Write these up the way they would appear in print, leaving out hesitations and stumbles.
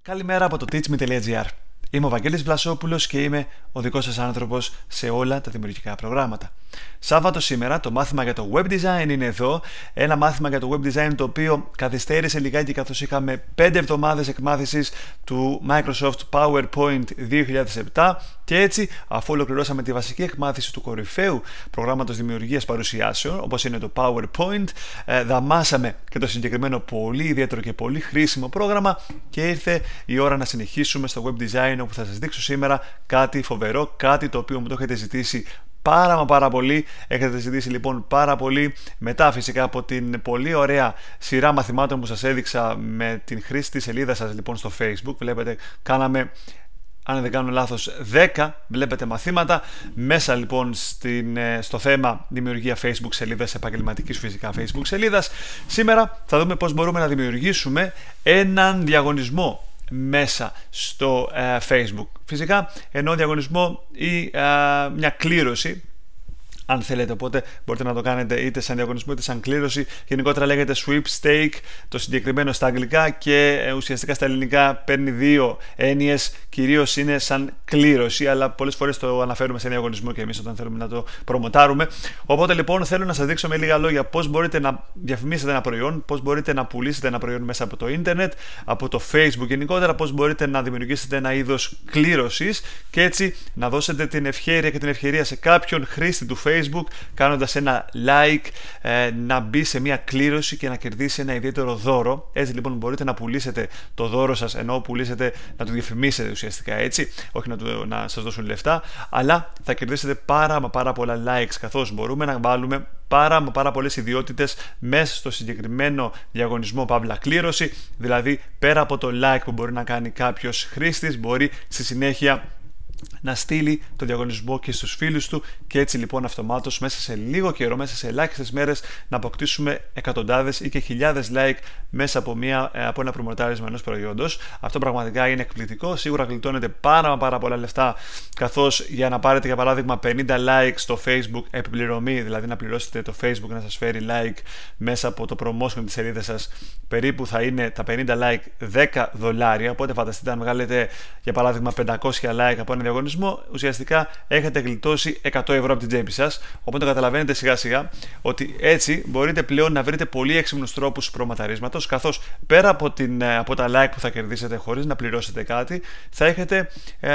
Καλημέρα από το teachme.gr. Είμαι ο Βαγγέλης Βλασόπουλος και είμαι ο δικός σας άνθρωπος σε όλα τα δημιουργικά προγράμματα. Σάββατο σήμερα το μάθημα για το web design είναι εδώ. Ένα μάθημα για το web design το οποίο καθυστέρησε λιγάκι καθώς είχαμε 5 εβδομάδες εκμάθησης του Microsoft PowerPoint 2007 και έτσι, αφού ολοκληρώσαμε τη βασική εκμάθηση του κορυφαίου προγράμματος δημιουργίας παρουσιάσεων όπως είναι το PowerPoint, δαμάσαμε και το συγκεκριμένο πολύ ιδιαίτερο και πολύ χρήσιμο πρόγραμμα και ήρθε η ώρα να συνεχίσουμε στο web design, όπου θα σας δείξω σήμερα κάτι φοβερό, κάτι το οποίο μου το έχετε ζητήσει πάρα πολύ. Έχετε ζητήσει λοιπόν πάρα πολύ, μετά φυσικά από την πολύ ωραία σειρά μαθημάτων που σας έδειξα με την χρήση της σελίδας σας λοιπόν στο Facebook. Βλέπετε, κάναμε, αν δεν κάνω λάθος, 10 βλέπετε μαθήματα μέσα λοιπόν στο θέμα δημιουργία Facebook σελίδας, επαγγελματικής φυσικά Facebook σελίδας. Σήμερα θα δούμε πώς μπορούμε να δημιουργήσουμε έναν διαγωνισμό μέσα στο Facebook. Φυσικά εννοώ διαγωνισμό ή μια κλήρωση, αν θέλετε, οπότε μπορείτε να το κάνετε είτε σαν διαγωνισμό είτε σαν κλήρωση. Γενικότερα λέγεται sweepstake το συγκεκριμένο στα αγγλικά και ουσιαστικά στα ελληνικά παίρνει δύο έννοιες, κυρίως είναι σαν κλήρωση, αλλά πολλές φορές το αναφέρουμε σε διαγωνισμό και εμείς όταν θέλουμε να το προμοτάρουμε. Οπότε λοιπόν θέλω να σας δείξω με λίγα λόγια πώς μπορείτε να διαφημίσετε ένα προϊόν, πώς μπορείτε να πουλήσετε ένα προϊόν μέσα από το ίντερνετ, από το Facebook γενικότερα, πώς μπορείτε να δημιουργήσετε ένα είδος κλήρωσης και έτσι να δώσετε την ευχέρεια και την ευκαιρία σε κάποιον χρήστη του Facebook κάνοντας ένα like να μπει σε μια κλήρωση και να κερδίσει ένα ιδιαίτερο δώρο. Έτσι λοιπόν μπορείτε να πουλήσετε το δώρο σας, ενώ πουλήσετε να το διαφημίσετε ουσιαστικά, έτσι, όχι να σας δώσουν λεφτά, αλλά θα κερδίσετε πάρα πολλά likes, καθώς μπορούμε να βάλουμε πάρα πολλές ιδιότητες μέσα στο συγκεκριμένο διαγωνισμό παύλα κλήρωση. Δηλαδή πέρα από το like που μπορεί να κάνει κάποιος χρήστης, μπορεί στη συνέχεια να στείλει το διαγωνισμό και στους φίλους του και έτσι λοιπόν αυτομάτως μέσα σε λίγο καιρό, μέσα σε ελάχιστες μέρες να αποκτήσουμε εκατοντάδες ή και χιλιάδες like μέσα από ένα προμοτάρισμα ενός προϊόντος. Αυτό πραγματικά είναι εκπληκτικό, σίγουρα γλιτώνετε πάρα πολλά λεφτά, καθώς για να πάρετε για παράδειγμα 50 like στο Facebook επιπληρωμή, δηλαδή να πληρώσετε το Facebook να σας φέρει like μέσα από το promotion της σελίδας σας, περίπου θα είναι τα 50 like $10, οπότε φανταστείτε αν βγάλετε για παράδειγμα 500 like από ένα διαγωνισμό, ουσιαστικά έχετε γλιτώσει 100 ευρώ από την τσέπη σας. Οπότε καταλαβαίνετε σιγά σιγά ότι έτσι μπορείτε πλέον να βρείτε πολύ έξυπνους τρόπους προμοταρίσματος, καθώς πέρα από τα like που θα κερδίσετε χωρίς να πληρώσετε κάτι, θα έχετε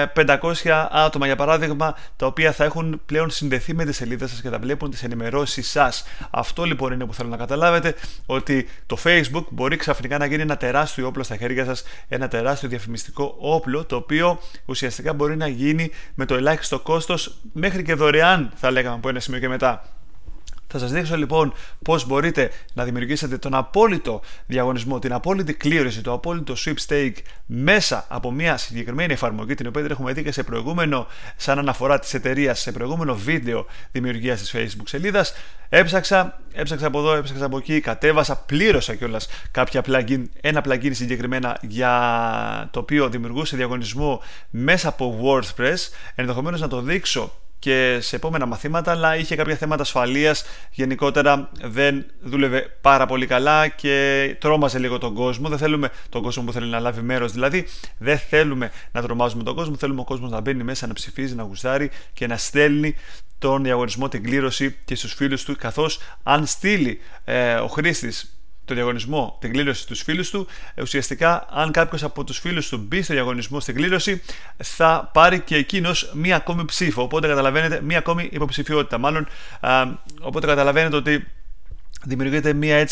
500 άτομα για παράδειγμα, τα οποία θα έχουν πλέον συνδεθεί με τη σελίδα σας και θα βλέπουν τις ενημερώσεις σας. Αυτό λοιπόν είναι που θέλω να καταλάβετε, ότι το Facebook μπορεί ξαφνικά να γίνει ένα τεράστιο όπλο στα χέρια σας, ένα τεράστιο διαφημιστικό όπλο, το οποίο ουσιαστικά μπορεί να γίνει με το ελάχιστο κόστος, μέχρι και δωρεάν θα λέγαμε από ένα σημείο και μετά. Θα σας δείξω λοιπόν πώς μπορείτε να δημιουργήσετε τον απόλυτο διαγωνισμό, την απόλυτη κλήρωση, το απόλυτο sweepstake μέσα από μια συγκεκριμένη εφαρμογή, την οποία την έχουμε δει και σε προηγούμενο, σαν αναφορά της εταιρείας, σε προηγούμενο βίντεο δημιουργίας της Facebook σελίδας. Έψαξα από εδώ, έψαξα από εκεί, κατέβασα, πλήρωσα κιόλας κάποια plugin, ένα plugin συγκεκριμένα για το οποίο δημιουργούσε διαγωνισμό μέσα από WordPress. Ενδεχομένως να το δείξω και σε επόμενα μαθήματα, αλλά είχε κάποια θέματα ασφαλείας. Γενικότερα δεν δούλευε πάρα πολύ καλά και τρόμαζε λίγο τον κόσμο. Δεν θέλουμε τον κόσμο που θέλει να λάβει μέρος, δηλαδή δεν θέλουμε να τρομάζουμε τον κόσμο. Θέλουμε ο κόσμος να μπαίνει μέσα, να ψηφίζει, να γουστάρει και να στέλνει τον διαγωνισμό, την κλήρωση και στους φίλους του, καθώς αν στείλει ο χρήστης το διαγωνισμό, την κλήρωση στους φίλους του, ουσιαστικά αν κάποιος από τους φίλους του μπει στο διαγωνισμό, στην κλήρωση, θα πάρει και εκείνος μία ακόμη ψήφο, οπότε καταλαβαίνετε, μία ακόμη υποψηφιότητα μάλλον, οπότε καταλαβαίνετε ότι δημιουργείται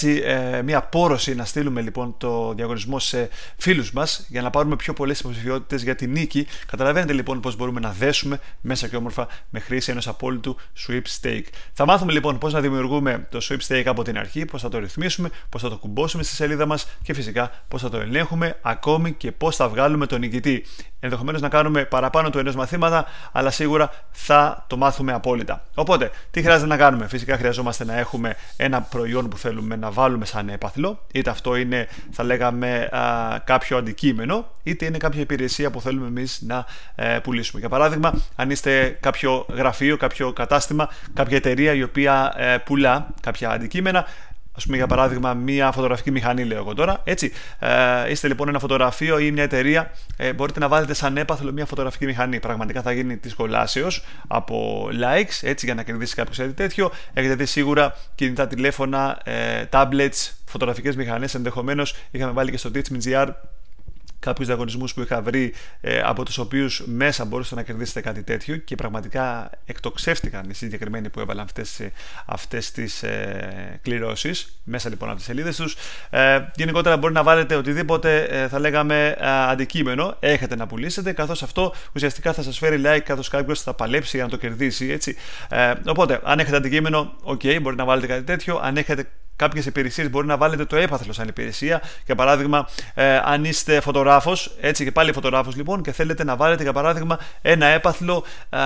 μία πόρωση να στείλουμε λοιπόν το διαγωνισμό σε φίλους μας για να πάρουμε πιο πολλές υποψηφιότητες για την νίκη. Καταλαβαίνετε λοιπόν πώς μπορούμε να δέσουμε μέσα και όμορφα με χρήση ενός απόλυτου sweepstake. Θα μάθουμε λοιπόν πώς να δημιουργούμε το sweepstake από την αρχή, πώς θα το ρυθμίσουμε, πώς θα το κουμπώσουμε στη σελίδα μας και φυσικά πώς θα το ελέγχουμε, ακόμη και πώς θα βγάλουμε τον νικητή. Ενδεχομένως να κάνουμε παραπάνω του ενός μαθήματα, αλλά σίγουρα θα το μάθουμε απόλυτα. Οπότε, τι χρειάζεται να κάνουμε? Φυσικά χρειαζόμαστε να έχουμε ένα προϊόν που θέλουμε να βάλουμε σαν έπαθλο, είτε αυτό είναι, θα λέγαμε, κάποιο αντικείμενο, είτε είναι κάποια υπηρεσία που θέλουμε εμείς να πουλήσουμε. Για παράδειγμα, αν είστε κάποιο γραφείο, κάποιο κατάστημα, κάποια εταιρεία η οποία πουλά κάποια αντικείμενα, ας πούμε για παράδειγμα μια φωτογραφική μηχανή, λέω εγώ τώρα, έτσι. Είστε λοιπόν ένα φωτογραφείο ή μια εταιρεία, μπορείτε να βάλετε σαν έπαθλο μια φωτογραφική μηχανή. Πραγματικά θα γίνει της κολάσεως από likes, έτσι, για να κερδίσει κάποιος κάτι τέτοιο. Έχετε δει σίγουρα κινητά τηλέφωνα, tablets, φωτογραφικές μηχανές. Ενδεχομένως είχαμε βάλει και στο Teach.me κάποιους διαγωνισμούς που είχα βρει, από τους οποίους μέσα μπορούσατε να κερδίσετε κάτι τέτοιο, και πραγματικά εκτοξεύτηκαν οι συγκεκριμένοι που έβαλαν αυτές τις κληρώσεις μέσα λοιπόν από τις σελίδες τους. Γενικότερα μπορεί να βάλετε οτιδήποτε, θα λέγαμε, αντικείμενο έχετε να πουλήσετε, καθώς αυτό ουσιαστικά θα σας φέρει like, καθώς κάποιος θα παλέψει για να το κερδίσει, έτσι. Οπότε αν έχετε αντικείμενο, ok, μπορείτε να βάλετε κάτι τέτοιο. Αν έχετε κάποιες υπηρεσίες, μπορεί να βάλετε το έπαθλο σαν υπηρεσία. Για παράδειγμα, αν είστε φωτογράφος, έτσι, και πάλι φωτογράφος λοιπόν, και θέλετε να βάλετε για παράδειγμα ένα έπαθλο,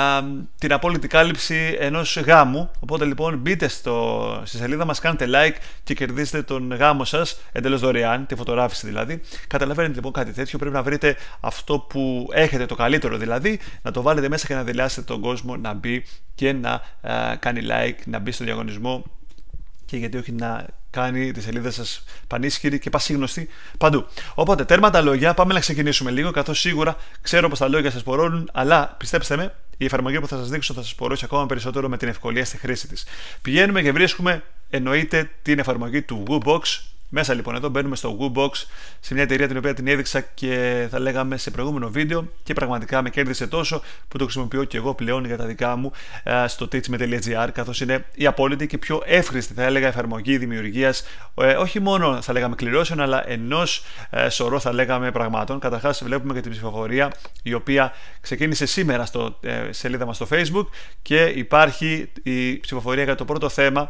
την απόλυτη κάλυψη ενός γάμου. Οπότε λοιπόν μπείτε στη σελίδα μας, κάντε like και κερδίστε τον γάμο σας εντελώς δωρεάν, τη φωτογράφηση δηλαδή. Καταλαβαίνετε λοιπόν κάτι τέτοιο. Πρέπει να βρείτε αυτό που έχετε το καλύτερο, δηλαδή να το βάλετε μέσα και να δειλιάσετε τον κόσμο να μπει και να κάνει like, να μπει στο διαγωνισμό, και γιατί όχι να κάνει τη σελίδα σας πανίσχυρη και πασίγνωστη παντού. Οπότε, τέρμα τα λόγια, πάμε να ξεκινήσουμε λίγο, καθώς σίγουρα ξέρω πως τα λόγια σας πορώνουν, αλλά πιστέψτε με, η εφαρμογή που θα σας δείξω θα σας πορώσει ακόμα περισσότερο με την ευκολία στη χρήση της. Πηγαίνουμε και βρίσκουμε, εννοείται, την εφαρμογή του Woobox. Μέσα λοιπόν εδώ μπαίνουμε στο Woobox, σε μια εταιρεία την οποία την έδειξα και θα λέγαμε σε προηγούμενο βίντεο, και πραγματικά με κέρδισε τόσο που το χρησιμοποιώ και εγώ πλέον για τα δικά μου στο teach.me.gr, καθώς είναι η απόλυτη και πιο εύχρηστη, θα έλεγα, εφαρμογή δημιουργίας όχι μόνο, θα λέγαμε, κληρώσεων, αλλά ενός σωρό, θα λέγαμε, πραγμάτων. Καταρχάς βλέπουμε και την ψηφοφορία, η οποία ξεκίνησε σήμερα στο σελίδα μας στο Facebook, και υπάρχει η ψηφοφορία για το πρώτο θέμα,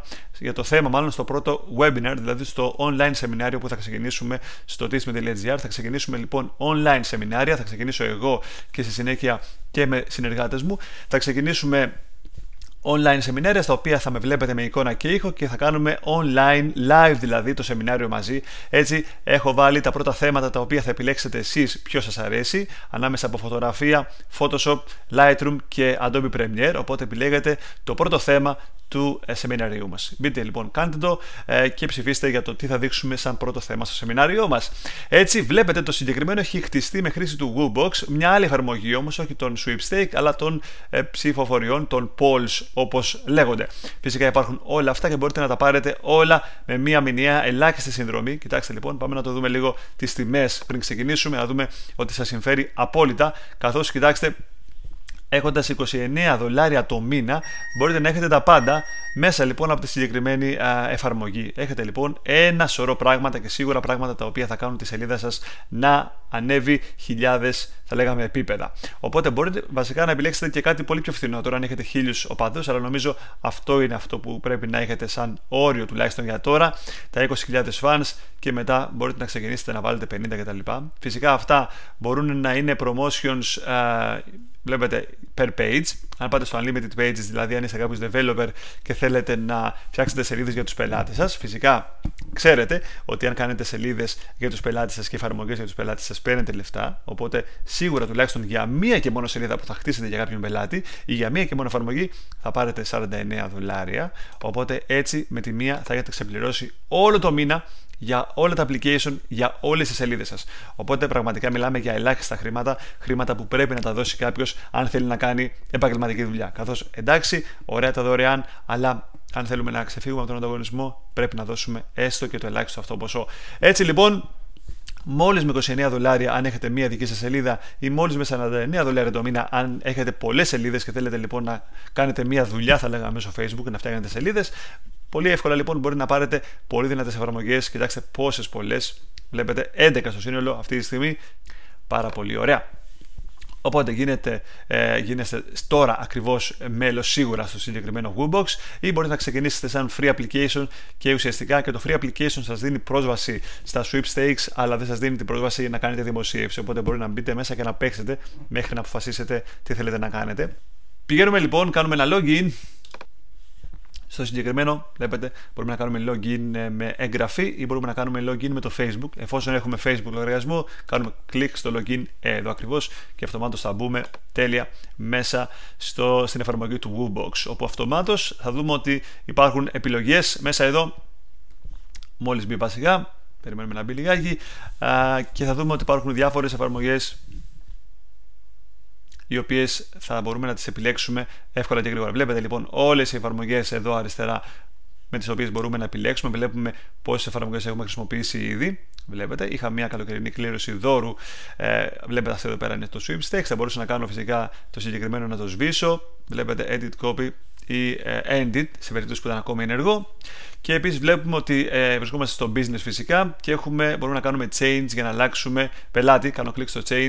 στο πρώτο webinar, δηλαδή στο online σεμινάριο που θα ξεκινήσουμε στο teach.me.gr. Θα ξεκινήσουμε λοιπόν online σεμινάρια, θα ξεκινήσω εγώ και στη συνέχεια και με συνεργάτες μου. Θα ξεκινήσουμε online σεμινάρια, στα οποία θα με βλέπετε με εικόνα και ήχο, και θα κάνουμε online, live δηλαδή, το σεμινάριο μαζί. Έτσι, έχω βάλει τα πρώτα θέματα τα οποία θα επιλέξετε εσείς ποιο σας αρέσει, ανάμεσα από φωτογραφία, Photoshop, Lightroom και Adobe Premiere. Οπότε επιλέγετε το πρώτο θέμα του σεμιναρίου μας. Μπείτε λοιπόν, κάντε το και ψηφίστε για το τι θα δείξουμε σαν πρώτο θέμα στο σεμινάριό μας. Έτσι, βλέπετε το συγκεκριμένο έχει χτιστεί με χρήση του Woobox, μια άλλη εφαρμογή όμως, όχι των Sweepstake, αλλά των ψηφοφοριών, των polls όπως λέγονται. Φυσικά υπάρχουν όλα αυτά και μπορείτε να τα πάρετε όλα με μια μηνιαία ελάχιστη συνδρομή. Κοιτάξτε λοιπόν, πάμε να το δούμε λίγο τις τιμές πριν ξεκινήσουμε, να δούμε ότι σας συμφέρει απόλυτα, καθώς κοιτάξτε, έχοντας $29 το μήνα, μπορείτε να έχετε τα πάντα μέσα λοιπόν από τη συγκεκριμένη εφαρμογή. Έχετε λοιπόν ένα σωρό πράγματα, και σίγουρα πράγματα τα οποία θα κάνουν τη σελίδα σας να ανέβει χιλιάδες, θα λέγαμε, επίπεδα. Οπότε μπορείτε βασικά να επιλέξετε και κάτι πολύ πιο φθηνότερο αν έχετε 1000 οπαδούς, αλλά νομίζω αυτό είναι αυτό που πρέπει να έχετε σαν όριο, τουλάχιστον για τώρα, τα 20.000 fans, και μετά μπορείτε να ξεκινήσετε να βάλετε 50 κτλ. Φυσικά αυτά μπορούν να είναι promotions, βλέπετε, per page. Αν πάτε στο Unlimited Pages, δηλαδή αν είστε κάποιος developer και θέλετε να φτιάξετε σελίδες για τους πελάτες σας, φυσικά ξέρετε ότι αν κάνετε σελίδες για τους πελάτες σας και εφαρμογές για τους πελάτες σας, παίρνετε λεφτά. Οπότε σίγουρα τουλάχιστον για μία και μόνο σελίδα που θα χτίσετε για κάποιον πελάτη ή για μία και μόνο εφαρμογή θα πάρετε $49. Οπότε έτσι με τη μία θα έχετε ξεπληρώσει όλο το μήνα για όλα τα application, για όλες τις σελίδες σας. Οπότε πραγματικά μιλάμε για ελάχιστα χρήματα που πρέπει να τα δώσει κάποιος αν θέλει να κάνει επαγγελματική δουλειά. Καθώς εντάξει, ωραία τα δωρεάν, αλλά αν θέλουμε να ξεφύγουμε από τον ανταγωνισμό, πρέπει να δώσουμε έστω και το ελάχιστο αυτό ποσό. Έτσι λοιπόν, μόλις με $29 αν έχετε μία δική σας σελίδα, ή μόλις με $49 το μήνα αν έχετε πολλές σελίδες και θέλετε λοιπόν να κάνετε μία δουλειά, θα λέγαμε, μέσω Facebook, να φτιάχνετε σελίδες, πολύ εύκολα λοιπόν μπορεί να πάρετε πολύ δυνατές εφαρμογές. Κοιτάξτε πόσες πολλές, βλέπετε 11 στο σύνολο αυτή τη στιγμή. Πάρα πολύ ωραία. Οπότε γίνεστε τώρα ακριβώς μέλος σίγουρα στο συγκεκριμένο Woobox, ή μπορείτε να ξεκινήσετε σαν free application, και ουσιαστικά και το free application σας δίνει πρόσβαση στα sweepstakes, αλλά δεν σας δίνει την πρόσβαση να κάνετε δημοσίευση. Οπότε μπορείτε να μπείτε μέσα και να παίξετε μέχρι να αποφασίσετε τι θέλετε να κάνετε. Πηγαίνουμε λοιπόν, κάνουμε ένα login. Στο συγκεκριμένο, βλέπετε, μπορούμε να κάνουμε login με εγγραφή ή μπορούμε να κάνουμε login με το Facebook. Εφόσον έχουμε Facebook λογαριασμό, κάνουμε κλικ στο login εδώ ακριβώς και αυτομάτως θα μπούμε τέλεια μέσα στην εφαρμογή του Woobox, όπου αυτομάτως θα δούμε ότι υπάρχουν επιλογές μέσα εδώ μόλις μπει βασικά, περιμένουμε να μπει λιγάκι, και θα δούμε ότι υπάρχουν διάφορες εφαρμογές οι οποίες θα μπορούμε να τις επιλέξουμε εύκολα και γρήγορα. Βλέπετε λοιπόν όλες οι εφαρμογές εδώ αριστερά με τις οποίες μπορούμε να επιλέξουμε. Βλέπουμε πόσες εφαρμογές έχουμε χρησιμοποιήσει ήδη. Βλέπετε, είχα μια καλοκαιρινή κλήρωση δώρου. Βλέπετε αυτό εδώ πέρα είναι το sweepstakes. Θα μπορούσα να κάνω φυσικά το συγκεκριμένο να το σβήσω. Βλέπετε edit copy ή end it σε περίπτωση που ήταν ακόμη ενεργό. Και επίσης βλέπουμε ότι βρισκόμαστε στο business φυσικά και μπορούμε να κάνουμε change για να αλλάξουμε πελάτη. Κάνω κλικ στο change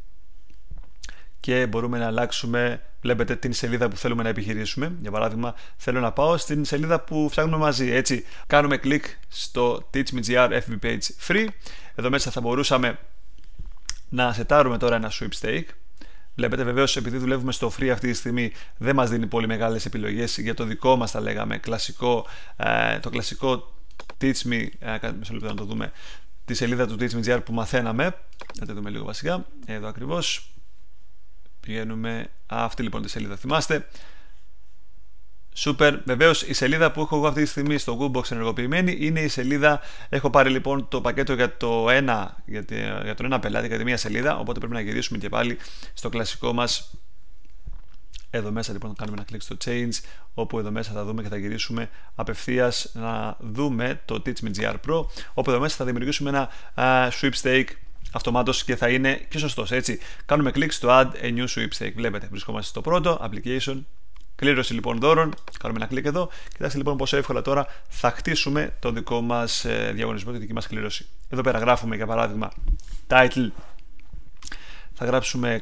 και μπορούμε να αλλάξουμε, βλέπετε, την σελίδα που θέλουμε να επιχειρήσουμε. Για παράδειγμα, θέλω να πάω στην σελίδα που φτιάχνουμε μαζί. Έτσι, κάνουμε κλικ στο Teach Me GR FB Page Free. Εδώ μέσα θα μπορούσαμε να σετάρουμε τώρα ένα sweepstake. Βλέπετε, βεβαίως, επειδή δουλεύουμε στο free αυτή τη στιγμή, δεν μας δίνει πολύ μεγάλες επιλογές για το δικό μας, θα λέγαμε, το κλασικό Teach Me. Μισό λεπτό να το δούμε. Τη σελίδα του Teach Me GR που μαθαίναμε. Να το δούμε λίγο βασικά. Εδώ ακριβώς. Πηγαίνουμε, αυτή λοιπόν τη σελίδα, θυμάστε. Super. Βεβαίως η σελίδα που έχω εγώ αυτή τη στιγμή στο Woodbox ενεργοποιημένη είναι η σελίδα. Έχω πάρει λοιπόν το πακέτο για τον ένα πελάτη, για τη μία σελίδα. Οπότε πρέπει να γυρίσουμε και πάλι στο κλασικό μας. Εδώ μέσα λοιπόν θα κάνουμε ένα κλικ στο Change, όπου εδώ μέσα θα δούμε και θα γυρίσουμε απευθείας να δούμε το Teach Me GR Pro, όπου εδώ μέσα θα δημιουργήσουμε ένα sweepstake αυτομάτως και θα είναι και σωστός. Έτσι, κάνουμε κλικ στο Add a new sweepstake. Βλέπετε, βρισκόμαστε στο πρώτο, Application, κλήρωση λοιπόν δώρων. Κάνουμε ένα κλικ εδώ. Κοιτάξτε λοιπόν πόσο εύκολα τώρα θα χτίσουμε το δικό μας διαγωνισμό, τη δική μας κλήρωση. Εδώ πέρα γράφουμε για παράδειγμα title. Θα γράψουμε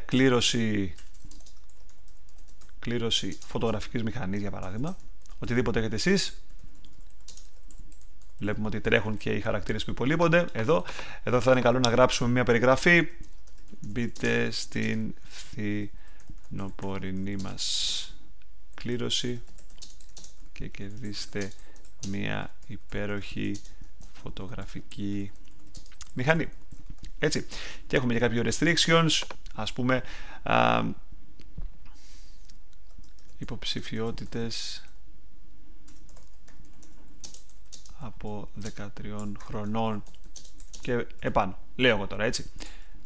κλήρωση φωτογραφικής μηχανής για παράδειγμα. Οτιδήποτε έχετε εσείς. Βλέπουμε ότι τρέχουν και οι χαρακτήρες που υπολείπονται. Εδώ θα είναι καλό να γράψουμε μια περιγραφή. Μπείτε στην φθινοπορεινή μας κλήρωση και κερδίστε μια υπέροχη φωτογραφική μηχανή. Έτσι. Και έχουμε και κάποιο restrictions. Ας πούμε υποψηφιότητες από 13 χρονών και επάνω. Λέω εγώ τώρα, έτσι.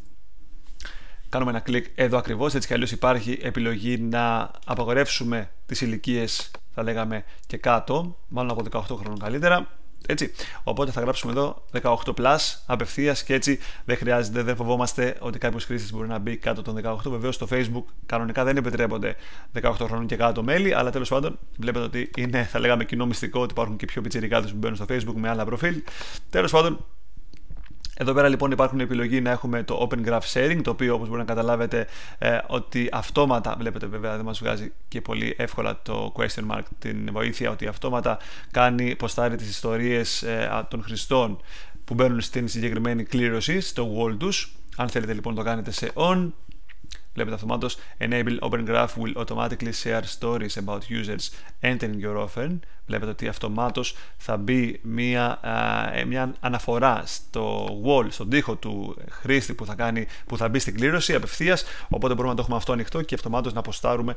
Κάνουμε ένα κλικ εδώ ακριβώς, έτσι κι αλλιώς υπάρχει επιλογή να απαγορεύσουμε τις ηλικίες, θα λέγαμε, και κάτω, μάλλον από 18 χρόνων καλύτερα. Έτσι. Οπότε θα γράψουμε εδώ 18+ απευθείας και έτσι δεν φοβόμαστε ότι κάποιος χρήστης μπορεί να μπει κάτω των 18. Βεβαίως στο Facebook κανονικά δεν επιτρέπονται 18 χρόνων και κάτω μέλη, αλλά τέλος πάντων βλέπετε ότι είναι, θα λέγαμε, κοινό μυστικό ότι υπάρχουν και πιο πιτσιρικάδες που μπαίνουν στο Facebook με άλλα προφίλ. Τέλος πάντων, εδώ πέρα λοιπόν υπάρχουν επιλογή να έχουμε το Open Graph Sharing, το οποίο όπως μπορεί να καταλάβετε ότι αυτόματα, βλέπετε βέβαια δεν μας βγάζει και πολύ εύκολα το question mark, την βοήθεια, ότι αυτόματα ποστάρει τις ιστορίες των χρηστών που μπαίνουν στην συγκεκριμένη κλήρωση στο wall τους. Αν θέλετε λοιπόν το κάνετε σε on, βλέπετε αυτομάτως Enable Open Graph will automatically share stories about users entering your offer. Βλέπετε ότι αυτομάτως θα μπει μια αναφορά στο wall, στον τοίχο του χρήστη που θα μπει στην κλήρωση απευθείας. Οπότε μπορούμε να το έχουμε αυτό ανοιχτό και αυτομάτως να αποστάρουμε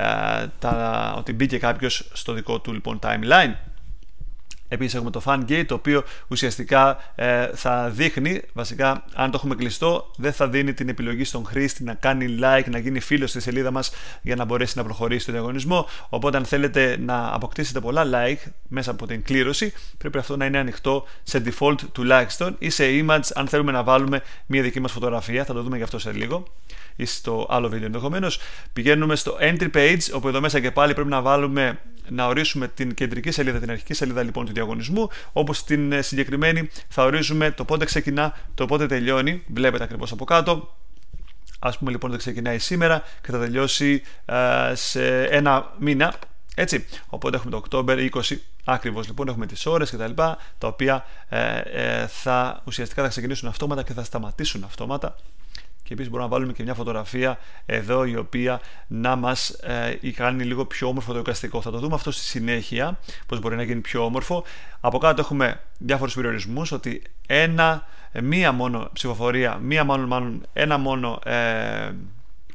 ότι μπήκε κάποιος στο δικό του λοιπόν timeline. Επίσης έχουμε το FunGate, το οποίο ουσιαστικά θα δείχνει, βασικά αν το έχουμε κλειστό, δεν θα δίνει την επιλογή στον χρήστη να κάνει like, να γίνει φίλος στη σελίδα μας για να μπορέσει να προχωρήσει στο διαγωνισμό. Οπότε αν θέλετε να αποκτήσετε πολλά like μέσα από την κλήρωση, πρέπει αυτό να είναι ανοιχτό σε default τουλάχιστον ή σε image αν θέλουμε να βάλουμε μια δική μας φωτογραφία. Θα το δούμε και αυτό σε λίγο ή στο άλλο βίντεο ενδεχομένως. Πηγαίνουμε στο entry page, όπου εδώ μέσα και πάλι πρέπει να ορίσουμε την κεντρική σελίδα, την αρχική σελίδα λοιπόν του διαγωνισμού, όπου στην συγκεκριμένη θα ορίζουμε το πότε ξεκινά, το πότε τελειώνει. Βλέπετε ακριβώς από κάτω. Ας πούμε λοιπόν ότι ξεκινάει σήμερα και θα τελειώσει σε ένα μήνα. Έτσι. Οπότε έχουμε το Οκτώβριο 20. Ακριβώς λοιπόν έχουμε τις ώρες και τα λοιπά, τα οποία ουσιαστικά θα ξεκινήσουν αυτόματα και θα σταματήσουν αυτόματα. Και επίσης μπορούμε να βάλουμε και μια φωτογραφία εδώ, η οποία να μας κάνει λίγο πιο όμορφο το εικαστικό. Θα το δούμε αυτό στη συνέχεια, πώς μπορεί να γίνει πιο όμορφο. Από κάτω έχουμε διάφορους περιορισμούς, ότι μία μόνο ψηφοφορία, μία μόνο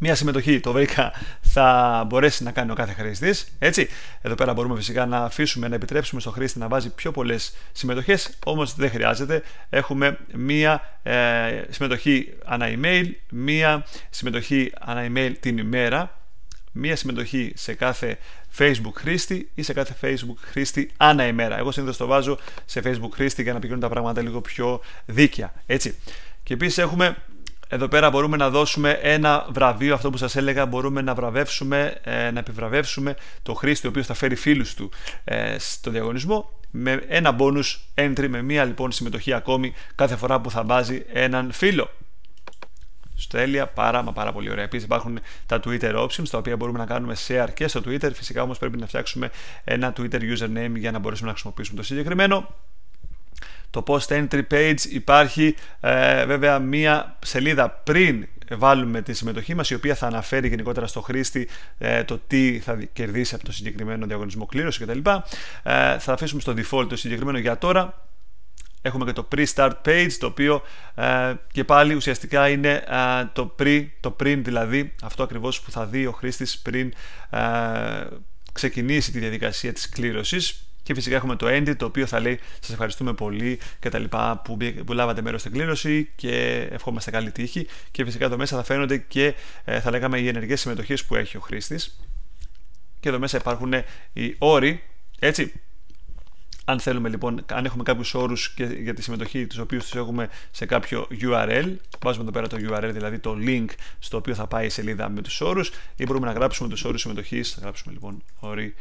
Μία συμμετοχή, το βρήκα, θα μπορέσει να κάνει ο κάθε χρήστης. Έτσι, εδώ πέρα μπορούμε φυσικά να αφήσουμε, να επιτρέψουμε στο χρήστη να βάζει πιο πολλές συμμετοχές, όμως δεν χρειάζεται. Έχουμε μία συμμετοχή ανά email, μία συμμετοχή ανά email την ημέρα, μία συμμετοχή σε κάθε Facebook χρήστη ή σε κάθε Facebook χρήστη ανά ημέρα. Εγώ συνήθως το βάζω σε Facebook χρήστη για να πηγαίνουν τα πράγματα λίγο πιο δίκαια. Έτσι. Και επίσης έχουμε. Εδώ πέρα μπορούμε να δώσουμε ένα βραβείο, αυτό που σας έλεγα, μπορούμε να να επιβραβεύσουμε το χρήστη ο οποίος θα φέρει φίλους του στο διαγωνισμό με ένα bonus entry, με μία λοιπόν συμμετοχή ακόμη κάθε φορά που θα βάζει έναν φίλο. Τέλεια, πάρα πολύ ωραία. Επίσης υπάρχουν τα Twitter options, τα οποία μπορούμε να κάνουμε share και στο Twitter. Φυσικά όμως πρέπει να φτιάξουμε ένα Twitter username για να μπορέσουμε να χρησιμοποιήσουμε το συγκεκριμένο. Το post entry page υπάρχει βέβαια μία σελίδα πριν βάλουμε τη συμμετοχή μας, η οποία θα αναφέρει γενικότερα στο χρήστη το τι θα κερδίσει από το συγκεκριμένο διαγωνισμό, κλήρωση κτλ. Θα αφήσουμε στο default το συγκεκριμένο για τώρα. Έχουμε και το pre-start page, το οποίο και πάλι ουσιαστικά είναι το πριν, δηλαδή αυτό ακριβώς που θα δει ο χρήστης πριν ξεκινήσει τη διαδικασία της κλήρωσης. Και φυσικά έχουμε το ended, το οποίο θα λέει σας ευχαριστούμε πολύ και τα λοιπά που λάβατε μέρος στην κλήρωση και ευχόμαστε καλή τύχη. Και φυσικά εδώ μέσα θα φαίνονται και θα λέγαμε οι ενεργές συμμετοχές που έχει ο χρήστης. Και εδώ μέσα υπάρχουν οι όροι, έτσι. Αν θέλουμε λοιπόν, αν έχουμε κάποιους όρους και για τη συμμετοχή, τους οποίους τους έχουμε σε κάποιο URL, βάζουμε εδώ πέρα το URL, δηλαδή το link στο οποίο θα πάει η σελίδα με τους όρους, ή μπορούμε να γράψουμε τους όρους συμμετοχής. Θα γράψουμε λοιπόν όροι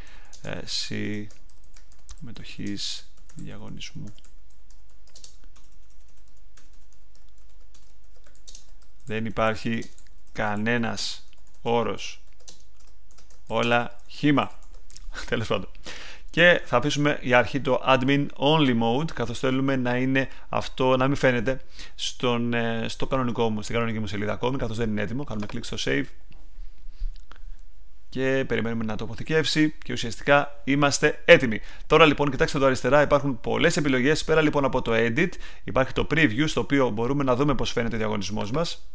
συμμετοχής διαγωνισμού. Δεν υπάρχει κανένας όρος, όλα χύμα. Τέλος πάντων. Και θα αφήσουμε για αρχή το admin only mode, καθώς θέλουμε να είναι αυτό, να μην φαίνεται στο κανονικό μου, στην κανονική μου σελίδα ακόμη, καθώς δεν είναι έτοιμο. Κάνουμε κλικ στο save και περιμένουμε να το αποθηκεύσει και ουσιαστικά είμαστε έτοιμοι. Τώρα λοιπόν, κοιτάξτε εδώ αριστερά, υπάρχουν πολλές επιλογές. Πέρα λοιπόν από το edit υπάρχει το preview, στο οποίο μπορούμε να δούμε πώς φαίνεται ο διαγωνισμός μας.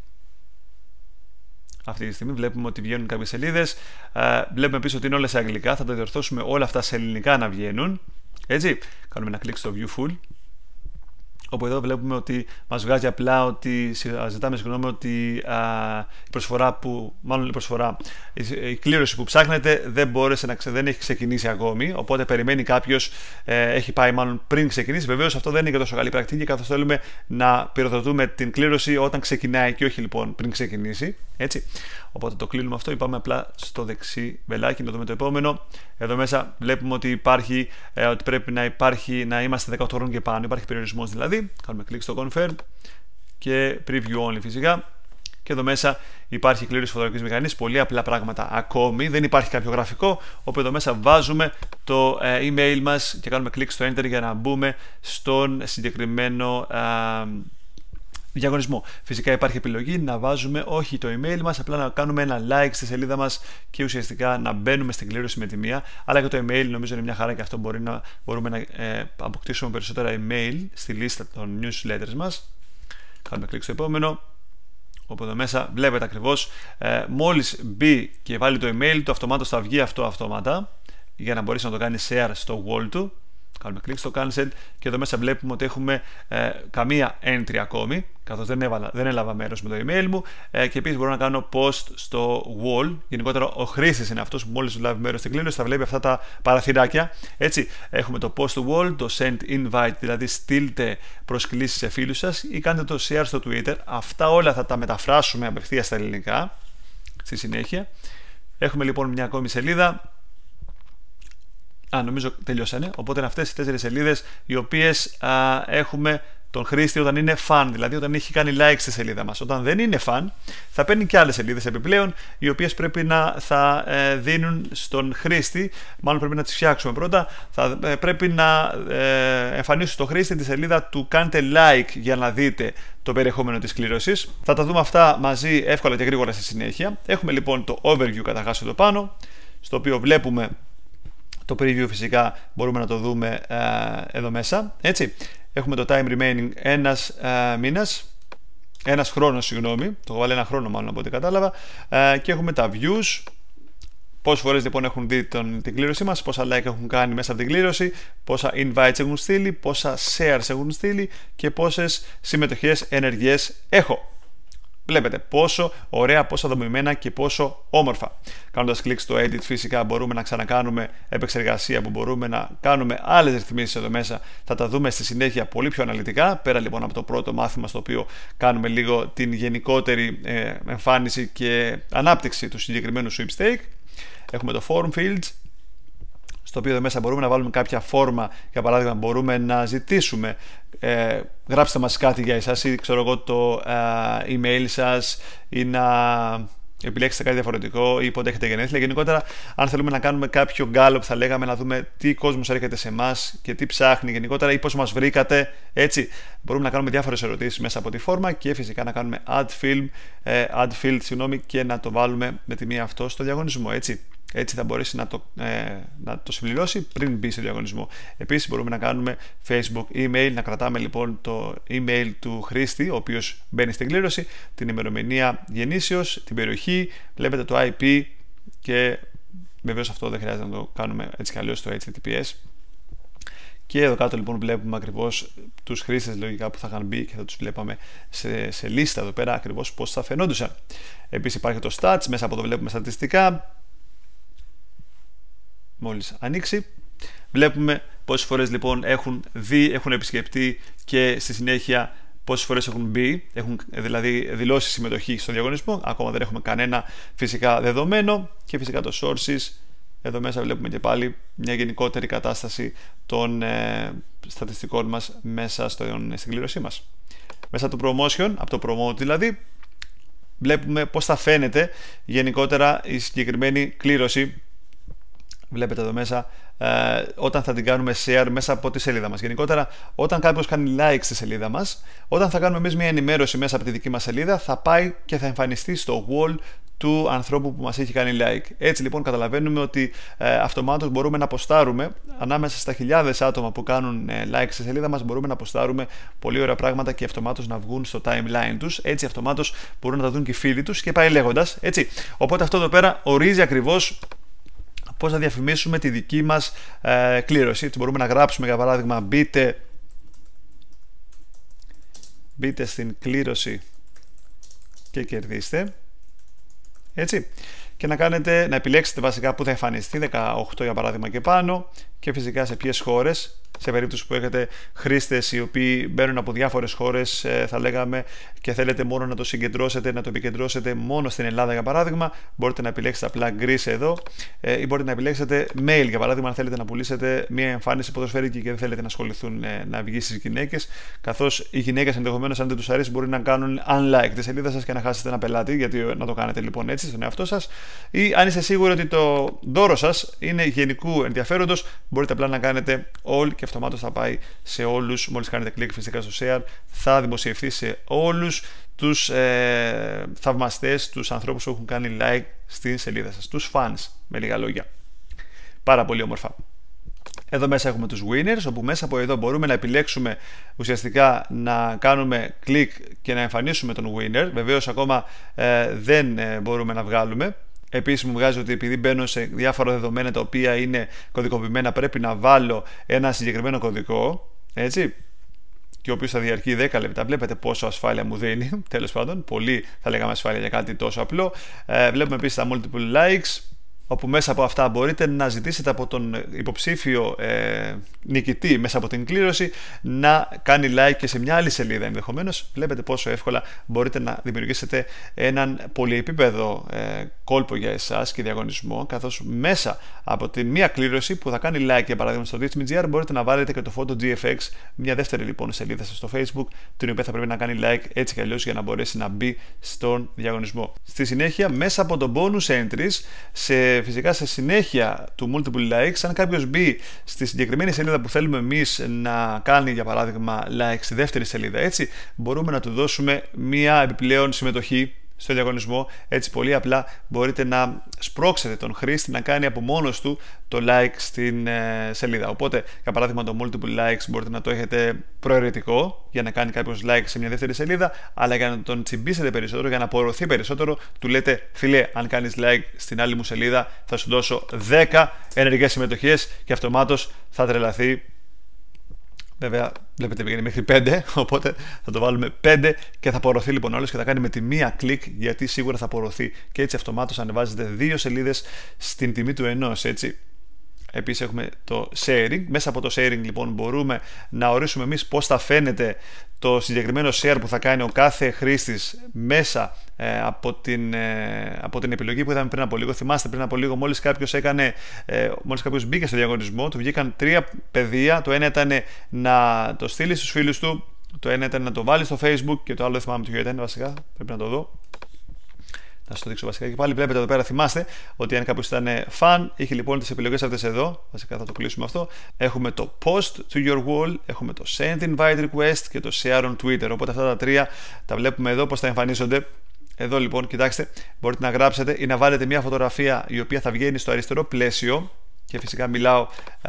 Αυτή τη στιγμή βλέπουμε ότι βγαίνουν κάποιες σελίδες. Βλέπουμε επίσης ότι είναι όλα σε αγγλικά. Θα τα διορθώσουμε όλα αυτά σε ελληνικά να βγαίνουν. Έτσι, κάνουμε ένα κλικ στο View Full. Όπου εδώ βλέπουμε ότι μας βγάζει απλά ότι ζητάμε συγγνώμη ότι η προσφορά που, μάλλον η κλήρωση που ψάχνετε δεν έχει ξεκινήσει ακόμη. Οπότε περιμένει κάποιος, έχει πάει μάλλον πριν ξεκινήσει. Βεβαίως αυτό δεν είναι και τόσο καλή πρακτική, καθώς θέλουμε να πυροδοτούμε την κλήρωση όταν ξεκινάει και όχι λοιπόν πριν ξεκινήσει. Έτσι. Οπότε το κλείνουμε αυτό, πάμε απλά στο δεξί βελάκι να δούμε το επόμενο. Εδώ μέσα βλέπουμε ότι υπάρχει, ότι πρέπει να είμαστε 18 χρόνων και πάνω, υπάρχει περιορισμός δηλαδή. Κάνουμε κλικ στο confirm και preview only φυσικά. Και εδώ μέσα υπάρχει κλήρωση φωτογραφικής μηχανής, πολύ απλά πράγματα ακόμη, δεν υπάρχει κάποιο γραφικό, όπου εδώ μέσα βάζουμε το email μας και κάνουμε κλικ στο enter για να μπούμε στον συγκεκριμένο διαγωνισμό. Φυσικά υπάρχει επιλογή να βάζουμε όχι το email μας, απλά να κάνουμε ένα like στη σελίδα μας και ουσιαστικά να μπαίνουμε στην κλήρωση με τη μία. Αλλά και το email νομίζω είναι μια χαρά και αυτό μπορούμε να αποκτήσουμε περισσότερα email στη λίστα των newsletters μας. Κάνουμε κλικ στο επόμενο. Όπου εδώ μέσα βλέπετε ακριβώς μόλις μπει και βάλει το email του, αυτομάτως θα βγει αυτό αυτόματα για να μπορέσει να το κάνει share στο wall του. Κάνουμε κλικ στο cancel και εδώ μέσα βλέπουμε ότι έχουμε καμία entry ακόμη, καθώς δεν έλαβα μέρος με το email μου, και επίσης μπορώ να κάνω post στο wall. Γενικότερα ο χρήστης είναι αυτός που μόλις λάβει μέρος στην κλήρωση θα βλέπει αυτά τα παραθυράκια. Έτσι, έχουμε το post στο wall, το send invite, δηλαδή στείλτε προσκλήσεις σε φίλους σας ή κάντε το share στο Twitter. Αυτά όλα θα τα μεταφράσουμε απευθείας στα ελληνικά στη συνέχεια. Έχουμε λοιπόν μια ακόμη σελίδα. Νομίζω τελειώσανε. Οπότε είναι αυτές οι 4 σελίδες οι οποίες έχουμε τον χρήστη όταν είναι fan, δηλαδή όταν έχει κάνει like στη σελίδα μας. Όταν δεν είναι fan, θα παίρνει και άλλες σελίδες επιπλέον, οι οποίες πρέπει θα δίνουν στον χρήστη, μάλλον πρέπει να τις φτιάξουμε πρώτα, θα πρέπει να εμφανίσουν στο χρήστη τη σελίδα του κάντε like για να δείτε το περιεχόμενο της κλήρωσης. Θα τα δούμε αυτά μαζί εύκολα και γρήγορα στη συνέχεια. Έχουμε λοιπόν το overview καταρχάς εδώ πάνω, στο οποίο βλέπουμε το preview, φυσικά μπορούμε να το δούμε εδώ μέσα. Έτσι. Έχουμε το time remaining ένας μήνας. ένας χρόνος, συγγνώμη, το έχω βάλει ένα χρόνο μάλλον από ό,τι κατάλαβα, και έχουμε τα views. Πόσες φορές λοιπόν έχουν δει την κλήρωσή μας, πόσα like έχουν κάνει μέσα από την κλήρωση, πόσα invites έχουν στείλει, πόσα shares έχουν στείλει και πόσες συμμετοχές ενεργές έχω. Βλέπετε πόσο ωραία, πόσο δομημένα και πόσο όμορφα. Κάνοντας κλικ στο edit φυσικά μπορούμε να ξανακάνουμε επεξεργασία, που μπορούμε να κάνουμε άλλες ρυθμίσεις εδώ μέσα. Θα τα δούμε στη συνέχεια πολύ πιο αναλυτικά. Πέρα λοιπόν από το πρώτο μάθημα στο οποίο κάνουμε λίγο την γενικότερη εμφάνιση και ανάπτυξη του συγκεκριμένου sweepstake. Έχουμε το form fields, στο οποίο εδώ μέσα μπορούμε να βάλουμε κάποια φόρμα. Για παράδειγμα, μπορούμε να ζητήσουμε γράψτε μας κάτι για εσάς ή ξέρω εγώ το email σας, ή να επιλέξετε κάτι διαφορετικό ή πότε έχετε γενέθλια. Γενικότερα, αν θέλουμε να κάνουμε κάποιο γκάλωπ, θα λέγαμε να δούμε τι κόσμος έρχεται σε εμάς και τι ψάχνει γενικότερα ή πώς μας βρήκατε. Έτσι, μπορούμε να κάνουμε διάφορες ερωτήσεις μέσα από τη φόρμα και φυσικά να κάνουμε add field, και να το βάλουμε με τη μία αυτό στο διαγωνισμό. Έτσι θα μπορέσει να το συμπληρώσει πριν μπει στο διαγωνισμό. Επίσης μπορούμε να κάνουμε Facebook email, να κρατάμε λοιπόν το email του χρήστη ο οποίος μπαίνει στην κλήρωση, την ημερομηνία γεννήσεως, την περιοχή, βλέπετε το IP και βεβαίως αυτό δεν χρειάζεται να το κάνουμε έτσι κι αλλιώς στο HTTPS. Και εδώ κάτω λοιπόν βλέπουμε ακριβώς τους χρήστες λογικά που θα είχαν μπει και θα τους βλέπαμε σε λίστα εδώ πέρα ακριβώς πώς θα φαινόντουσαν. Επίσης υπάρχει το stats, μέσα από εδώ βλέπουμε στατιστικά. Μόλις ανοίξει, βλέπουμε πόσες φορές λοιπόν έχουν δει, έχουν επισκεφτεί και στη συνέχεια πόσες φορές έχουν μπει, έχουν δηλαδή δηλώσει συμμετοχή στο διαγωνισμό. Ακόμα δεν έχουμε κανένα φυσικά δεδομένο και φυσικά το sources. Εδώ μέσα βλέπουμε και πάλι μια γενικότερη κατάσταση των στατιστικών μας μέσα στην κλήρωσή μας. Μέσα από το promotion, από το promote δηλαδή, βλέπουμε πώς θα φαίνεται γενικότερα η συγκεκριμένη κλήρωση. Βλέπετε εδώ μέσα όταν θα την κάνουμε share μέσα από τη σελίδα μας. Γενικότερα, όταν κάποιος κάνει like στη σελίδα μας, όταν θα κάνουμε εμείς μια ενημέρωση μέσα από τη δική μας σελίδα, θα πάει και θα εμφανιστεί στο wall του ανθρώπου που μας έχει κάνει like. Έτσι λοιπόν καταλαβαίνουμε ότι αυτομάτως μπορούμε να ποστάρουμε ανάμεσα στα χιλιάδες άτομα που κάνουν like στη σελίδα μας, μπορούμε να ποστάρουμε πολύ ωραία πράγματα και αυτομάτως να βγουν στο timeline τους. Έτσι αυτομάτως μπορούν να τα δουν και οι φίλοι τους και πάει λέγοντας. Έτσι. Οπότε αυτό εδώ πέρα ορίζει ακριβώς πώς να διαφημίσουμε τη δική μας κλήρωση. Έτσι μπορούμε να γράψουμε για παράδειγμα μπείτε στην κλήρωση και κερδίστε. Έτσι. Και να επιλέξετε βασικά που θα εμφανιστεί, 18 για παράδειγμα και πάνω, και φυσικά σε ποιες χώρες, σε περίπτωση που έχετε χρήστες οι οποίοι μπαίνουν από διάφορες χώρες, θα λέγαμε, και θέλετε μόνο να το συγκεντρώσετε, να το επικεντρώσετε μόνο στην Ελλάδα για παράδειγμα, μπορείτε να επιλέξετε απλά Greece εδώ, ή μπορείτε να επιλέξετε mail για παράδειγμα, αν θέλετε να πουλήσετε μια εμφάνιση ποδοσφαιρική και δεν θέλετε να ασχοληθούν να βγει στις γυναίκες, καθώς οι γυναίκες ενδεχομένως, αν δεν τους αρέσει, μπορεί να κάνουν unlike τη σελίδα σας και να χάσετε ένα πελάτη. Γιατί να το κάνετε λοιπόν έτσι στον εαυτό σας, ή αν είστε σίγουροι ότι το δώρο σας είναι γενικού ενδιαφέροντος, μπορείτε απλά να κάνετε all και αυτομάτως θα πάει σε όλους. Μόλις κάνετε κλικ φυσικά στο share, θα δημοσιευθεί σε όλους τους θαυμαστές, τους ανθρώπους που έχουν κάνει like στην σελίδα σας, τους fans με λίγα λόγια. Πάρα πολύ όμορφα. Εδώ μέσα έχουμε τους winners, όπου μέσα από εδώ μπορούμε να επιλέξουμε ουσιαστικά να κάνουμε κλικ και να εμφανίσουμε τον winner. Βεβαίως ακόμα δεν μπορούμε να βγάλουμε. Επίσης μου βγάζει ότι επειδή μπαίνω σε διάφορα δεδομένα τα οποία είναι κωδικοποιημένα, πρέπει να βάλω ένα συγκεκριμένο κωδικό, έτσι, και ο οποίος θα διαρκεί 10 λεπτά. Βλέπετε πόσο ασφάλεια μου δίνει, τέλος πάντων, πολύ θα λέγαμε ασφάλεια για κάτι τόσο απλό. Βλέπουμε επίσης τα multiple likes, όπου μέσα από αυτά μπορείτε να ζητήσετε από τον υποψήφιο νικητή μέσα από την κλήρωση να κάνει like και σε μια άλλη σελίδα ενδεχομένως. Βλέπετε πόσο εύκολα μπορείτε να δημιουργήσετε έναν πολυεπίπεδο κόλπο για εσάς και διαγωνισμό, καθώς μέσα από την μία κλήρωση που θα κάνει like για παράδειγμα στο DHMGR μπορείτε να βάλετε και το photo GFX, μια δεύτερη λοιπόν σελίδα σας στο Facebook, την οποία θα πρέπει να κάνει like έτσι κι αλλιώς για να μπορέσει να μπει στον διαγωνισμό. Στη συνέχεια, μέσα από το bonus entries, φυσικά σε συνέχεια του multiple likes, αν κάποιος μπει στη συγκεκριμένη σελίδα που θέλουμε εμείς να κάνει για παράδειγμα like στη δεύτερη σελίδα, έτσι μπορούμε να του δώσουμε μία επιπλέον συμμετοχή στο διαγωνισμό. Έτσι πολύ απλά μπορείτε να σπρώξετε τον χρήστη να κάνει από μόνος του το like στην σελίδα. Οπότε, για παράδειγμα, το multiple likes μπορείτε να το έχετε προαιρετικό για να κάνει κάποιος like σε μια δεύτερη σελίδα, αλλά για να τον τσιμπήσετε περισσότερο, για να απορροφηθεί περισσότερο, του λέτε φίλε, αν κάνεις like στην άλλη μου σελίδα θα σου δώσω 10 ενεργές συμμετοχές και αυτομάτως θα τρελαθεί. Βέβαια, βλέπετε πήγαινε μέχρι 5, οπότε θα το βάλουμε 5 και θα απορροφηθεί λοιπόν όλος και θα κάνει με τη μία κλικ, γιατί σίγουρα θα απορροφηθεί. Και έτσι αυτομάτως ανεβάζετε 2 σελίδες στην τιμή του ενός, έτσι. Επίσης έχουμε το sharing. Μέσα από το sharing λοιπόν μπορούμε να ορίσουμε εμείς πώς θα φαίνεται το συγκεκριμένο share που θα κάνει ο κάθε χρήστης μέσα από την επιλογή που είδαμε πριν από λίγο. Θυμάστε πριν από λίγο μόλις κάποιος μπήκε στο διαγωνισμό, του βγήκαν 3 πεδία. Το ένα ήταν να το στείλει στους φίλους του, το ένα ήταν να το βάλει στο Facebook και το άλλο δεν θυμάμαι ποιο ήταν βασικά, πρέπει να το δω. Να σας το δείξω βασικά και πάλι. Βλέπετε εδώ πέρα, θυμάστε ότι αν κάποιος ήταν fan, είχε λοιπόν τις επιλογές αυτές εδώ. Βασικά θα το κλείσουμε αυτό. Έχουμε το post to your wall, έχουμε το send invite request και το share on Twitter. Οπότε αυτά τα τρία τα βλέπουμε εδώ πώς θα εμφανίζονται. Εδώ λοιπόν, κοιτάξτε, μπορείτε να γράψετε ή να βάλετε μια φωτογραφία η οποία θα βγαίνει στο αριστερό πλαίσιο. Και φυσικά μιλάω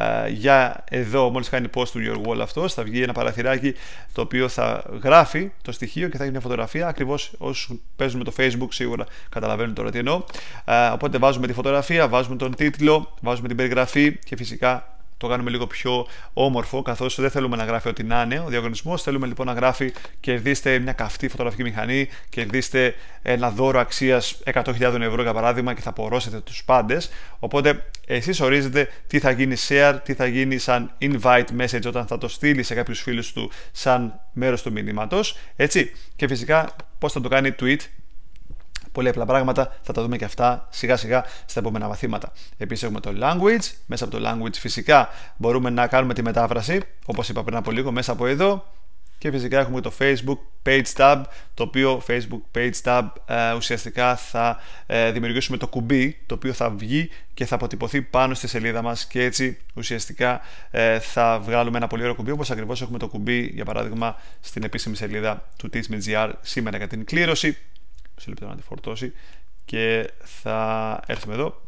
για εδώ, μόλις κάνει post to your wall αυτός, θα βγει ένα παραθυράκι το οποίο θα γράφει το στοιχείο και θα έχει μια φωτογραφία. Ακριβώς όσοι παίζουν με το Facebook σίγουρα καταλαβαίνουν τώρα τι εννοώ. Οπότε βάζουμε τη φωτογραφία, βάζουμε τον τίτλο, βάζουμε την περιγραφή και φυσικά το κάνουμε λίγο πιο όμορφο, καθώς δεν θέλουμε να γράφει ό,τι να είναι ο διαγωνισμός. Θέλουμε λοιπόν να γράφει κερδίστε μια καυτή φωτογραφική μηχανή, κερδίστε ένα δώρο αξίας 100.000 ευρώ για παράδειγμα και θα απορρώσετε τους πάντες. Οπότε εσείς ορίζετε τι θα γίνει share, τι θα γίνει σαν invite message όταν θα το στείλει σε κάποιους φίλους του σαν μέρος του μηνύματος, έτσι. Και φυσικά πώς θα το κάνει tweet. Πολύ απλά πράγματα, θα τα δούμε και αυτά σιγά σιγά στα επόμενα μαθήματα. Επίσης έχουμε το language, μέσα από το language φυσικά μπορούμε να κάνουμε τη μετάφραση, όπως είπα πριν από λίγο, μέσα από εδώ. Και φυσικά έχουμε το Facebook Page Tab, το οποίο Facebook Page Tab ουσιαστικά θα δημιουργήσουμε το κουμπί, το οποίο θα βγει και θα αποτυπωθεί πάνω στη σελίδα μας και έτσι ουσιαστικά θα βγάλουμε ένα πολύ ωραίο κουμπί, όπως ακριβώς έχουμε το κουμπί για παράδειγμα στην επίσημη σελίδα του Teach.gr σήμερα για την κλήρωση. Σε λεπτό να τη φορτώσει και θα έρθουμε εδώ.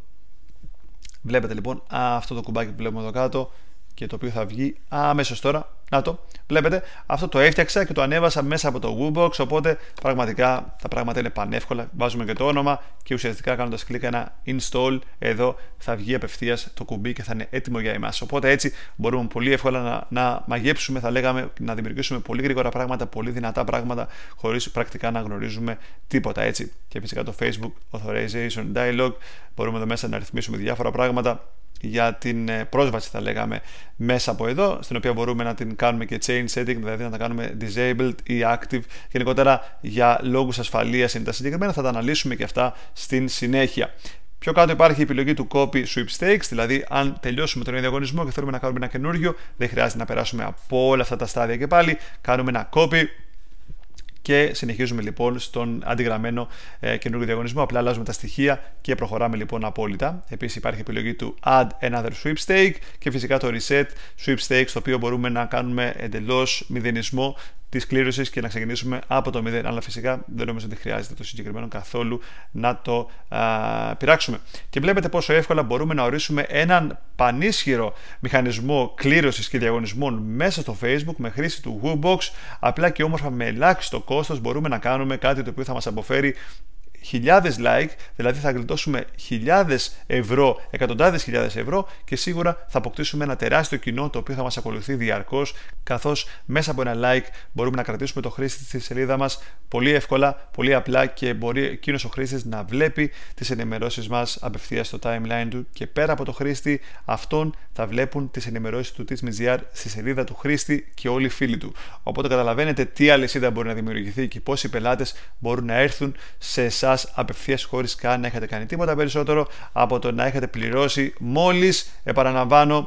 Βλέπετε λοιπόν αυτό το κουμπάκι που βλέπουμε εδώ κάτω και το οποίο θα βγει αμέσως τώρα. Να το βλέπετε, αυτό το έφτιαξα και το ανέβασα μέσα από το Woobox, οπότε πραγματικά τα πράγματα είναι πανεύκολα. Βάζουμε και το όνομα και ουσιαστικά κάνοντας κλικ ένα install, εδώ θα βγει απευθείας το κουμπί και θα είναι έτοιμο για εμάς. Οπότε έτσι μπορούμε πολύ εύκολα να μαγέψουμε, θα λέγαμε, να δημιουργήσουμε πολύ γρήγορα πράγματα, πολύ δυνατά πράγματα, χωρίς πρακτικά να γνωρίζουμε τίποτα, έτσι. Και φυσικά το Facebook Authorization Dialog, μπορούμε εδώ μέσα να ρυθμίσουμε διάφορα πράγματα για την πρόσβαση, θα λέγαμε, μέσα από εδώ, στην οποία μπορούμε να την κάνουμε και change setting, δηλαδή να τα κάνουμε disabled ή active. Γενικότερα για λόγους ασφαλείας είναι τα συγκεκριμένα, θα τα αναλύσουμε και αυτά στην συνέχεια. Πιο κάτω υπάρχει η επιλογή του copy sweepstakes, δηλαδή αν τελειώσουμε τον διαγωνισμό και θέλουμε να κάνουμε ένα καινούργιο, δεν χρειάζεται να περάσουμε από όλα αυτά τα στάδια και πάλι, κάνουμε ένα copy και συνεχίζουμε λοιπόν στον αντιγραμμένο καινούργιο διαγωνισμό. Απλά αλλάζουμε τα στοιχεία και προχωράμε λοιπόν απόλυτα. Επίσης υπάρχει η επιλογή του Add Another Sweepstake και φυσικά το Reset Sweepstakes, το οποίο μπορούμε να κάνουμε εντελώς μηδενισμό της κλήρωσης και να ξεκινήσουμε από το 0. Αλλά φυσικά δεν νομίζω ότι χρειάζεται το συγκεκριμένο καθόλου να το πειράξουμε. Και βλέπετε πόσο εύκολα μπορούμε να ορίσουμε έναν πανίσχυρο μηχανισμό κλήρωσης και διαγωνισμών μέσα στο Facebook με χρήση του Woobox. Απλά και όμορφα με ελάχιστο κόστος μπορούμε να κάνουμε κάτι το οποίο θα μας αποφέρει χιλιάδες like, δηλαδή θα γλιτώσουμε χιλιάδες ευρώ, εκατοντάδες χιλιάδες ευρώ και σίγουρα θα αποκτήσουμε ένα τεράστιο κοινό το οποίο θα μας ακολουθεί διαρκώς, καθώς μέσα από ένα like μπορούμε να κρατήσουμε το χρήστη στη σελίδα μας πολύ εύκολα, πολύ απλά και μπορεί εκείνος ο χρήστης να βλέπει τις ενημερώσεις μας απευθείας στο timeline του και πέρα από το χρήστη αυτόν θα βλέπουν τις ενημερώσεις του Teach.gr στη σελίδα του χρήστη και όλοι οι φίλοι του. Οπότε καταλαβαίνετε τι αλυσίδα μπορεί να δημιουργηθεί και πόσοι πελάτες μπορούν να έρθουν σε εσάς απευθείας χωρίς καν να έχετε κάνει τίποτα περισσότερο από το να έχετε πληρώσει μόλις, επαναλαμβάνω,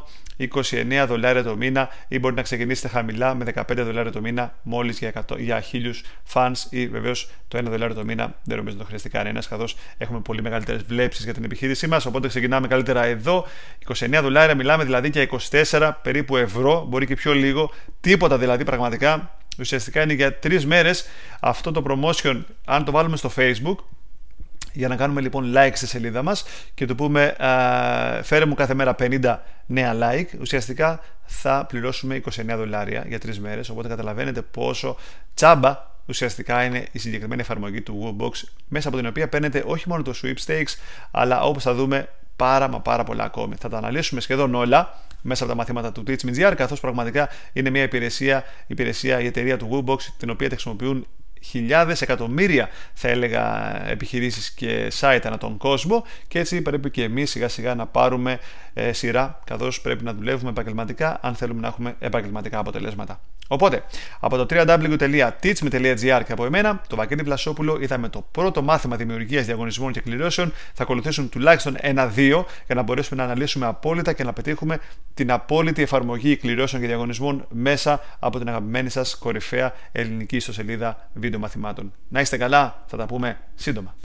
$29 το μήνα ή μπορεί να ξεκινήσετε χαμηλά με $15 το μήνα μόλις για 1.000 fans ή βεβαίως το $1 το μήνα δεν νομίζω να το χρειαστεί κανένας, καθώς έχουμε πολύ μεγαλύτερες βλέψεις για την επιχείρησή μας, οπότε ξεκινάμε καλύτερα εδώ. $29 μιλάμε δηλαδή για 24 περίπου ευρώ, μπορεί και πιο λίγο, τίποτα δηλαδή πραγματικά. Ουσιαστικά είναι για 3 μέρες αυτό το promotion, αν το βάλουμε στο Facebook, για να κάνουμε λοιπόν like στη σελίδα μας και το πούμε φέρε μου κάθε μέρα 50 νέα like, ουσιαστικά θα πληρώσουμε $29 για 3 μέρες, οπότε καταλαβαίνετε πόσο τσάμπα ουσιαστικά είναι η συγκεκριμένη εφαρμογή του Woobox, μέσα από την οποία παίρνετε όχι μόνο το sweepstakes, αλλά όπως θα δούμε πάρα πολλά ακόμη. Θα τα αναλύσουμε σχεδόν όλα μέσα από τα μαθήματα του Teach Me GR, καθώς πραγματικά είναι μια υπηρεσία, η εταιρεία του Woobox, την οποία τα χρησιμοποιούν χιλιάδες, εκατομμύρια θα έλεγα επιχειρήσεις και site ανά τον κόσμο, και έτσι πρέπει και εμείς σιγά σιγά να πάρουμε σειρά, καθώς πρέπει να δουλεύουμε επαγγελματικά αν θέλουμε να έχουμε επαγγελματικά αποτελέσματα. Οπότε, από το www.teachme.gr και από εμένα, το Βαγγέλη Βλασόπουλο, είδαμε το πρώτο μάθημα δημιουργίας διαγωνισμών και κληρώσεων. Θα ακολουθήσουν τουλάχιστον 1-2 για να μπορέσουμε να αναλύσουμε απόλυτα και να πετύχουμε την απόλυτη εφαρμογή κληρώσεων και διαγωνισμών μέσα από την αγαπημένη σας κορυφαία ελληνική ιστοσελίδα βίντεο μαθημάτων. Να είστε καλά, θα τα πούμε σύντομα.